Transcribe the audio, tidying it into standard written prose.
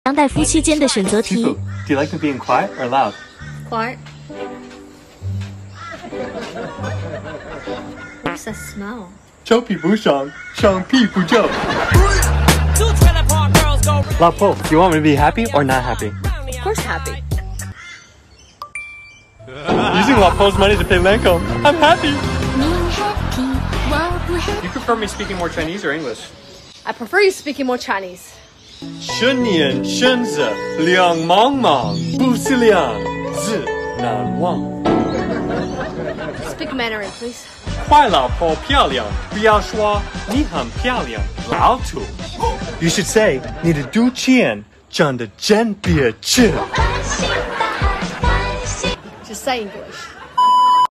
当代夫妻间的选择题。 Do you like me being quiet or loud? Quiet. What's that smell? 臭屁不上，上屁不皱。老婆 do you want me to be happy or not happy? Of course happy. Using lapo's money to pay Lancome. I'm happy. You prefer me speaking more Chinese or English? I prefer you speaking more Chinese. 生年生子两茫茫，不是两字难忘。 Speak Mandarin, please. 坏老婆漂亮，不要说你很漂亮，老土。You should say 你的肚脐长得真别致。 Just say English.